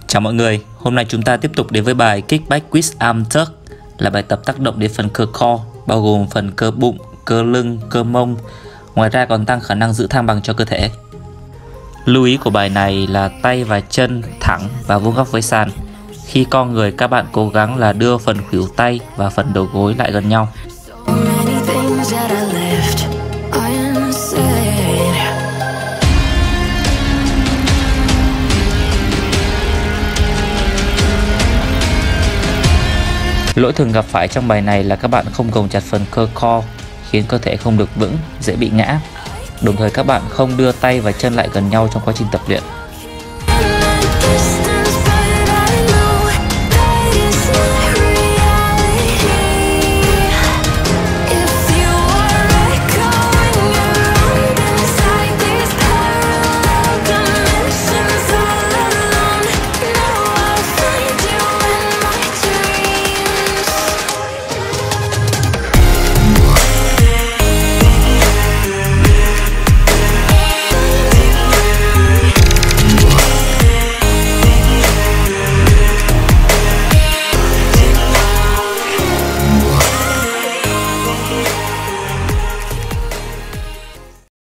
Chào mọi người, hôm nay chúng ta tiếp tục đến với bài Kickback with Arm Tuck, là bài tập tác động đến phần cơ core, bao gồm phần cơ bụng, cơ lưng, cơ mông. Ngoài ra còn tăng khả năng giữ thăng bằng cho cơ thể. Lưu ý của bài này là tay và chân thẳng và vuông góc với sàn. Khi co người, các bạn cố gắng là đưa phần khuỷu tay và phần đầu gối lại gần nhau. Lỗi thường gặp phải trong bài này là các bạn không gồng chặt phần cơ core, khiến cơ thể không được vững, dễ bị ngã. Đồng thời các bạn không đưa tay và chân lại gần nhau trong quá trình tập luyện.